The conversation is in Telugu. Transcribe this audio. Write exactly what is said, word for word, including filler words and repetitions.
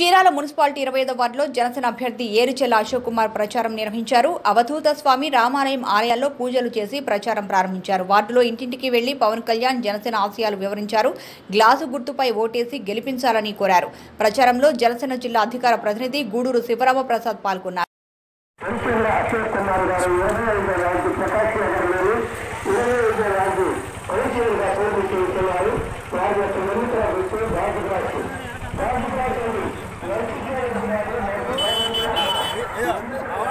చీరాల మున్సిపాలిటీ ఇరవై ఐదవ వార్డులో జనసేన అభ్యర్థి ఏరుచెల్ల అశోక్ కుమార్ ప్రచారం నిర్వహించారు. అవధూత స్వామి రామాలయం ఆలయాల్లో పూజలు చేసి ప్రచారం ప్రారంభించారు. వార్డులో ఇంటింటికి వెళ్లి పవన్ కళ్యాణ్ జనసేన ఆశయాలు వివరించారు. గ్లాసు గుర్తుపై ఓటేసి గెలిపించాలని కోరారు. ప్రచారంలో జనసేన జిల్లా అధికార ప్రతినిధి గూడూరు శివరామ ప్రసాద్ పాల్గొన్నారు. Yeah.